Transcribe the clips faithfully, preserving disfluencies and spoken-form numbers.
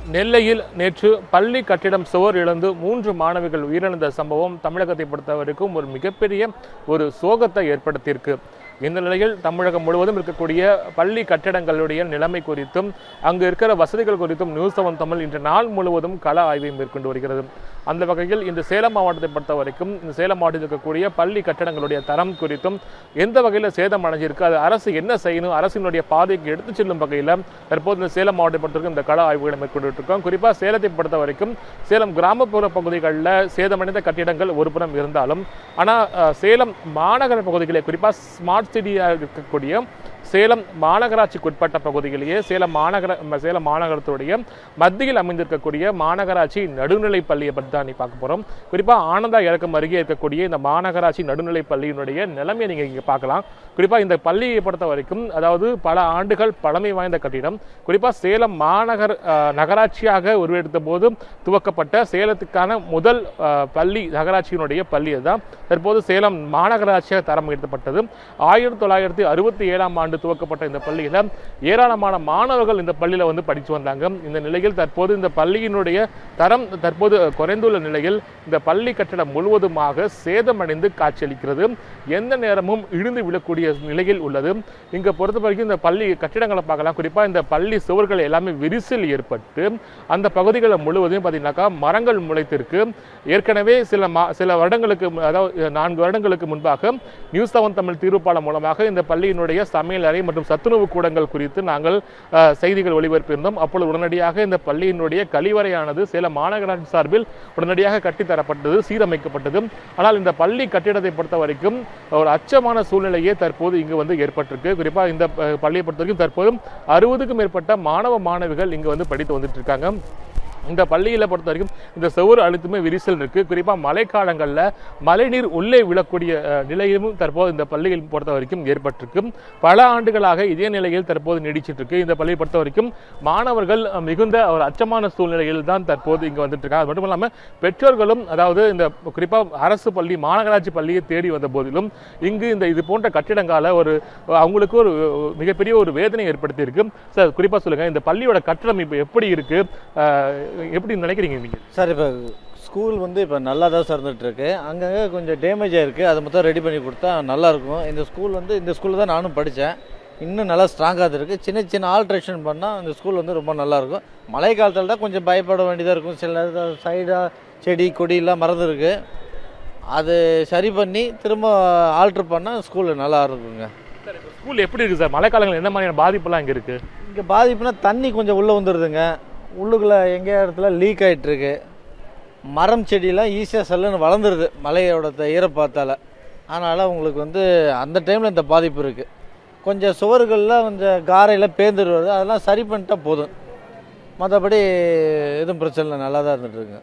நெல்லையில் நேற்று பள்ளி கட்டிடம் சுவர் இழந்து மூன்று மாணவிகள் உயிரிழந்த சம்பவம் தமிழகத்தை பொறுத்தவரைக்கும் ஒரு மிகப்பெரிய ஒரு சோகத்தை ஏற்படுத்தியிருக்கு. இந்த நிலையில் தமிழகம் முழுவதும் இருக்கக்கூடிய பள்ளி கட்டிடங்களுடைய நிலைமை குறித்தும் அங்கு இருக்கிற வசதிகள் குறித்தும் நியூஸ் செவன் தமிழ் இன்று நாள் முழுவதும் கள ஆய்வை மேற்கொண்டு வருகிறது. அந்த வகையில் இந்த சேலம் மாவட்டத்தை பொறுத்த வரைக்கும் இந்த சேலம் மாவட்டத்தில் இருக்கக்கூடிய பள்ளி கட்டடங்களுடைய தரம் குறித்தும் எந்த வகையில் சேதம் அடைஞ்சிருக்கு, அது அரசு என்ன செய்யணும், அரசினுடைய பாதைக்கு எடுத்து செல்லும் வகையில் தற்போது இந்த சேலம் மாவட்டத்தை பொறுத்தவரைக்கும் இந்த கள ஆய்வுகளை மேற்கொண்டு இருக்கோம். குறிப்பாக சேலத்தை பொறுத்த வரைக்கும் சேலம் கிராமப்புற பகுதிகளில் சேதமடைந்த கட்டிடங்கள் ஒரு புறம் இருந்தாலும், ஆனால் சேலம் மாநகர பகுதிகளில் குறிப்பாக ஸ்மார்ட் சிட்டியாக இருக்கக்கூடிய சேலம் மாநகராட்சிக்கு உட்பட்ட பகுதிகளிலேயே சேலம் மாநகர சேலம் மாநகரத்துடைய மத்தியில் அமைந்திருக்கக்கூடிய மாநகராட்சி நடுநிலை பள்ளியை பற்றி தான் நீ பார்க்க போகிறோம். குறிப்பாக ஆனந்தா இறக்கம் அருகே இருக்கக்கூடிய இந்த மாநகராட்சி நடுநிலை பள்ளியினுடைய நிலைமையை நீங்கள் இங்கே பார்க்கலாம். குறிப்பாக இந்த பள்ளியை பொறுத்த வரைக்கும் அதாவது பல ஆண்டுகள் பழமை வாய்ந்த கட்டிடம். குறிப்பாக சேலம் மாநகர் நகராட்சியாக உருவெடுத்த போது துவக்கப்பட்ட சேலத்துக்கான முதல் பள்ளி நகராட்சியினுடைய பள்ளி அதுதான் தற்போது சேலம் மாநகராட்சியாக தரம் உயர்த்தப்பட்டது. ஆயிரத்தி தொள்ளாயிரத்தி அறுபத்தி ஏழாம் ஆண்டு துவக்கப்பட்ட இந்த பள்ளியில் ஏராளமான மாணவர்கள் இந்த பள்ளியில் வந்து படித்து வந்தாங்க. இந்த நிலையில் தற்போது இந்த பள்ளியினுடைய தரம் தற்போது குறைந்துள்ள நிலையில் இந்த பள்ளி கட்டடம் முழுவதுமாக சேதமடைந்து காட்சியளிக்கிறது. எந்த நேரமும் இடிந்து விழக்கூடிய நிலையில் உள்ளது. இங்கே பொறுத்த வரைக்கும் இந்த பள்ளி கட்டிடங்களை பார்க்கலாம். குறிப்பாக இந்த பள்ளி சுவர்கள் எல்லாமே விரிசல் ஏற்பட்டு அந்த பகுதிகளில் முழுவதும் பார்த்தீங்கன்னாக்கா மரங்கள் முளைத்திருக்கு. ஏற்கனவே சில சில வருடங்களுக்கு அதாவது நான்கு வருடங்களுக்கு முன்பாக நியூஸ் செவன் தமிழ் தீர்ப்பாளர் மூலமாக இந்த பள்ளியினுடைய சமையல் அறை மற்றும் சத்துணவு கூடங்கள் குறித்து நாங்கள் செய்திகள் ஒளிபரப்பியிருந்தோம். அப்பொழுது உடனடியாக இந்த பள்ளியினுடைய கழிவறையானது சேலம் மாநகராட்சி சார்பில் உடனடியாக கட்டித்தரப்பட்டது, சீரமைக்கப்பட்டது. ஆனால் இந்த பள்ளி கட்டிடத்தை பொறுத்த வரைக்கும் ஒரு அச்சமான சூழ்நிலையே தற்போது இங்கு வந்து ஏற்பட்டிருக்கு. குறிப்பாக இந்த பள்ளியை பொறுத்த வரைக்கும் தற்போது அறுபதுக்கும் மேற்பட்ட மாணவ மாணவிகள் இங்கு வந்து படித்து வந்துட்டு இருக்காங்க. இந்த பள்ளியில் பொறுத்த வரைக்கும் இந்த சுவர் அழுத்தமே விரிசல் இருக்கு. குறிப்பாக மழைக்காலங்களில் மழைநீர் உள்ளே விழக்கூடிய நிலையும் தற்போது இந்த பள்ளியில் பொறுத்த வரைக்கும் ஏற்பட்டிருக்கு. பல ஆண்டுகளாக இதே நிலையில் தற்போது நீடிச்சிட்டு இருக்கு. இந்த பள்ளியை பொறுத்த வரைக்கும் மாணவர்கள் மிகுந்த ஒரு அச்சமான சூழ்நிலையில் தான் தற்போது இங்கே வந்துட்டு இருக்காங்க. அது மட்டும் இல்லாமல் பெற்றோர்களும் அதாவது இந்த குறிப்பாக அரசு பள்ளி மாநகராட்சி பள்ளியை தேடி வந்த போதிலும் இங்கு இந்த இது போன்ற கட்டிடங்கால ஒரு அவங்களுக்கு ஒரு மிகப்பெரிய ஒரு வேதனை ஏற்படுத்தி இருக்கு. சார் குறிப்பாக சொல்லுங்க, இந்த பள்ளியோட கட்டமைப்பு எப்படி இருக்கு, எப்படி நினைக்கிறீங்க நீங்கள்? சார் இப்போ ஸ்கூல் வந்து இப்போ நல்லா தான் சார் இருந்துகிட்ருக்கு. அங்கங்கே கொஞ்சம் டேமேஜ் ஆகிருக்கு. அதை மொத்தம் ரெடி பண்ணி கொடுத்தா நல்லாயிருக்கும். இந்த ஸ்கூல் வந்து இந்த ஸ்கூலில் தான் நானும் படித்தேன். இன்னும் நல்லா ஸ்ட்ராங்காக இருக்குது. சின்ன சின்ன ஆல்ட்ரேஷன் பண்ணால் இந்த ஸ்கூல் வந்து ரொம்ப நல்லாயிருக்கும். மழை காலத்தில் தான் கொஞ்சம் பயப்பட வேண்டியதாக இருக்கும். சில சைடாக செடி கொடியெல்லாம் மறந்துருக்கு. அது சரி பண்ணி திரும்ப ஆல்ட்ரு பண்ணால் ஸ்கூல் நல்லா இருக்குங்க. ஸ்கூல் எப்படி இருக்குது சார்? மழை காலங்களில் என்ன மாதிரியான பாதிப்புலாம் இங்கே இருக்குது? இங்கே பாதிப்புனா தண்ணி கொஞ்சம் உள்ளே வந்துடுதுங்க. உள்ளுக்குள்ளே எங்கேயா இடத்துல லீக் ஆகிட்டுருக்கு. மரம் செடியெலாம் ஈஸியாக சல்லுன்னு வளர்ந்துருது மழையோட ஈரப்பாத்தால். அதனால் உங்களுக்கு வந்து அந்த டைமில் இந்த பாதிப்பு இருக்குது. கொஞ்சம் சுவர்களில் கொஞ்சம் காரையில் பேர்ந்துட்டு வருது. அதெல்லாம் சரி பண்ணிட்டா போதும். மற்றபடி எதுவும் பிரச்சனை இல்லை, நல்லா தான் இருந்துகிட்ருக்குங்க.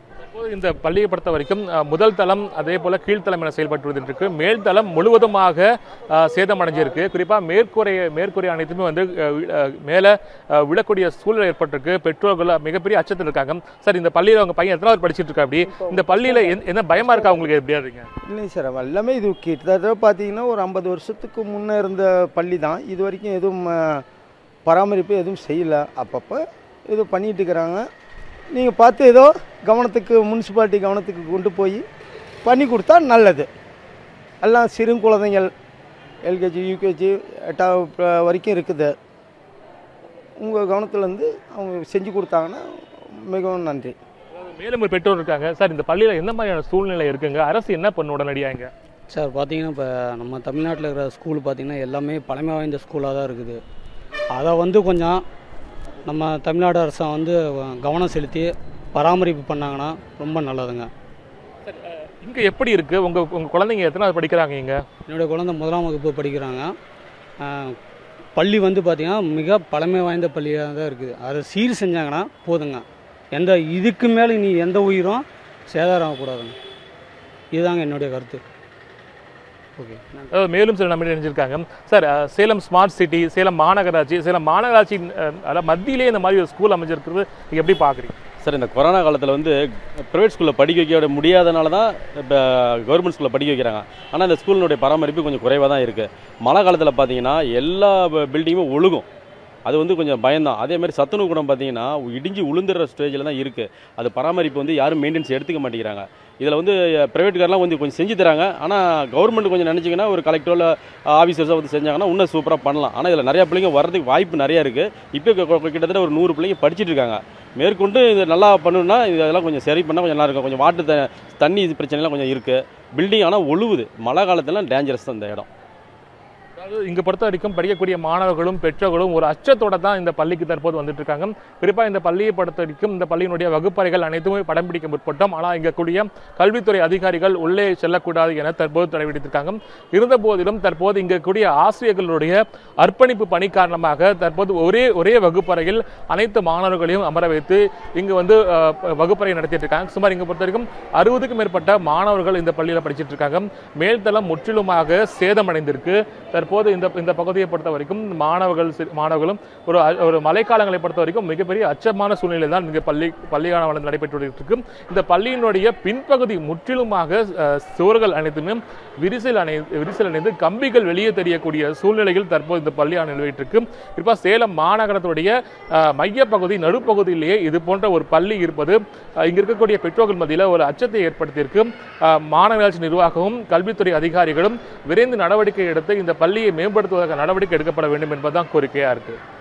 இந்த பள்ளியை பொறுத்த வரைக்கும் முதல் தளம் அதே போல கீழ்த்தளம் என செயல்பட்டு இருக்கு. மேல் தளம் முழுவதுமாக சேதமடைஞ்சிருக்கு. குறிப்பாக மேற்கூரை மேற்கூரை அனைத்துமே வந்து மேலே விழக்கூடிய சூழல் ஏற்பட்டிருக்கு. பெற்றோர்கள் மிகப்பெரிய அச்சத்தில் இருக்காங்க. சார், இந்த பள்ளியில் அவங்க பையன் எத்தனாவது படிச்சுட்டு இருக்கா? அப்படி இந்த பள்ளியில் என்ன பயமா இருக்கா உங்களுக்கு? எப்படியா இருக்கீங்க? இல்லைங்க சார், எல்லாமே இது கிட்டத்தட்ட பார்த்தீங்கன்னா ஒரு ஐம்பது வருஷத்துக்கு முன்னே இருந்த பள்ளி தான். இது வரைக்கும் எதுவும் பராமரிப்பு எதுவும் செய்யலை. அப்பப்போ எதுவும் பண்ணிட்டு இருக்கிறாங்க. நீங்கள் பார்த்து ஏதோ கவனத்துக்கு முனிசிபாலிட்டி கவனத்துக்கு கொண்டு போய் பண்ணி கொடுத்தா நல்லது. எல்லாம் சிறு குழந்தைகள் எல்கேஜி யூகேஜி எட்டாவது வரைக்கும் இருக்குது. உங்கள் கவனத்துலேருந்து அவங்க செஞ்சு கொடுத்தாங்கன்னா மிகவும் நன்றி. மேலும் ஒரு பெற்றோர் இருக்காங்க. சார், இந்த பள்ளியில் என்ன மாதிரியான சூழ்நிலை இருக்குங்க? அரசு என்ன பண்ண உடனடியாங்க? சார் பார்த்தீங்கன்னா இப்போ நம்ம தமிழ்நாட்டில் இருக்கிற ஸ்கூல் பார்த்திங்கன்னா எல்லாமே பழமை வாய்ந்த ஸ்கூலாக தான் இருக்குது. அதை வந்து கொஞ்சம் நம்ம தமிழ்நாடு அரசை வந்து கவனம் செலுத்தி பராமரிப்பு பண்ணாங்கன்னா ரொம்ப நல்லதுங்க. இங்கே எப்படி இருக்குது? உங்கள் உங்கள் குழந்தைங்க எத்தனாவது படிக்கிறாங்க? இங்கே என்னுடைய குழந்தை முதலாம் வகுப்பு படிக்கிறாங்க. பள்ளி வந்து பார்த்திங்கன்னா மிக பழமை வாய்ந்த பள்ளியாக தான் இருக்குது. அதை சீர் செஞ்சாங்கன்னா போதுங்க. எந்த இதுக்கு மேலே நீ எந்த உயிரும் சேதாரம் ஆகக்கூடாதுங்க. இதுதாங்க என்னுடைய கருத்து. ஓகே. மேலும் சில நம்ம நினைச்சிருக்காங்க. Sir, Salem smart city, Salem மாநகராட்சி, சேலம் மாநகராட்சி அதாவது மத்தியிலே இந்த மாதிரி ஒரு ஸ்கூல் அமைஞ்சிருக்கிறது நீங்கள் எப்படி பார்க்குறீங்க? சார், இந்த கொரோனா காலத்தில் வந்து ப்ரைவேட் ஸ்கூலில் படிக்க வைக்க முடியாதனால தான் இப்போ கவர்மெண்ட் ஸ்கூலில் படிக்க வைக்கிறாங்க. ஆனால் இந்த ஸ்கூலினுடைய பராமரிப்பு கொஞ்சம் குறைவாக தான் இருக்குது. மழை காலத்தில் பார்த்தீங்கன்னா எல்லா பில்டிங்குமே ஒழுகும். அது வந்து கொஞ்சம் பயம்தான். அதே மாதிரி சத்துணவு கூடம் பார்த்தீங்கன்னா இடிஞ்சு உளுந்துற ஸ்டேஜில் தான் இருக்குது. அது பராமரிப்பு வந்து யாரும் மெயின்டெனன்ஸ் எடுத்துக்க மாட்டேங்கிறாங்க. இதில் வந்து ப்ரைவேட்காரெலாம் வந்து கொஞ்சம் செஞ்சு தராங்க. ஆனால் கவர்மெண்ட் கொஞ்சம் நினச்சிங்கன்னா ஒரு கலெக்டரில் ஆஃபீஸர்ஸாக வந்து செஞ்சாங்கன்னா இன்னும் சூப்பராக பண்ணலாம். ஆனால் இதில் நிறையா பிள்ளைங்க வர்றதுக்கு வாய்ப்பு நிறையா இருக்குது. இப்போ கிட்டத்தட்ட ஒரு நூறு பிள்ளைங்க படிச்சுட்டு இருக்காங்க. மேற்கொண்டு இது நல்லா பண்ணணும்னா இதெல்லாம் கொஞ்சம் சரி பண்ணால் கொஞ்சம் நல்லா இருக்கும். கொஞ்சம் வாட்டர் த தண்ணி பிரச்சனைலாம் கொஞ்சம் இருக்குது. பில்டிங் ஆனால் ஒழுகுது. மழை காலத்துலாம் டேஞ்சரஸ் தான் இந்த இடம். அதாவது இங்கே பொறுத்த வரைக்கும் படிக்கக்கூடிய மாணவர்களும் பெற்றோர்களும் ஒரு அச்சத்தோட தான் இந்த பள்ளிக்கு தற்போது வந்துட்டு இருக்காங்க. குறிப்பாக இந்த பள்ளியை பொறுத்த வரைக்கும் இந்த பள்ளியினுடைய வகுப்பறைகள் அனைத்துமே படம் பிடிக்க முற்பட்டோம். ஆனால் இங்கே கூடிய கல்வித்துறை அதிகாரிகள் உள்ளே செல்லக்கூடாது என தற்போது தடை விதித்திருக்காங்க. இருந்த போதிலும் தற்போது இங்கே கூடிய ஆசிரியர்களுடைய அர்ப்பணிப்பு பணி காரணமாக தற்போது ஒரே ஒரே வகுப்பறையில் அனைத்து மாணவர்களையும் அமர வைத்து இங்கு வந்து வகுப்பறை நடத்திட்டு இருக்காங்க. சுமார் இங்கே பொறுத்த வரைக்கும் அறுபதுக்கும் மேற்பட்ட மாணவர்கள் இந்த பள்ளியில் படிச்சுட்டு இருக்காங்க. மேல்தளம் முற்றிலுமாக சேதமடைந்திருக்கு. தற்போது இந்த இந்த பகுதியை பொறுத்த வரைக்கும் மாணவர்கள் மாணவர்களும் ஒரு ஒரு மழைக்காலங்களை பொறுத்த வரைக்கும் மிகப்பெரிய அச்சமான சூழ்நிலை தான் இங்கே பள்ளி பள்ளியான நடைபெற்று இருக்கு. இந்த பள்ளியினுடைய பின்பகுதி முற்றிலுமாக சுவர்கள் அனைத்துமே விரிசல் அணை விரிசல் அணைந்து கம்பிகள் வெளியே தெரியக்கூடிய சூழ்நிலையில் தற்போது இந்த பள்ளியான நிலவிட்டு இருக்கு. குறிப்பாக சேலம் மாநகரத்துடைய மையப்பகுதி நடுப்பகுதியிலேயே இது போன்ற ஒரு பள்ளி இருப்பது இங்க இருக்கக்கூடிய பெற்றோர்கள் மத்தியில் ஒரு அச்சத்தை ஏற்படுத்தியிருக்கு. மாநகராட்சி நிர்வாகமும் கல்வித்துறை அதிகாரிகளும் விரைந்து நடவடிக்கை எடுத்து இந்த பள்ளியை மேம்படுத்துவதற்கு நடவடிக்கை எடுக்கப்பட வேண்டும் என்பதுதான் கோரிக்கையா இருக்கு.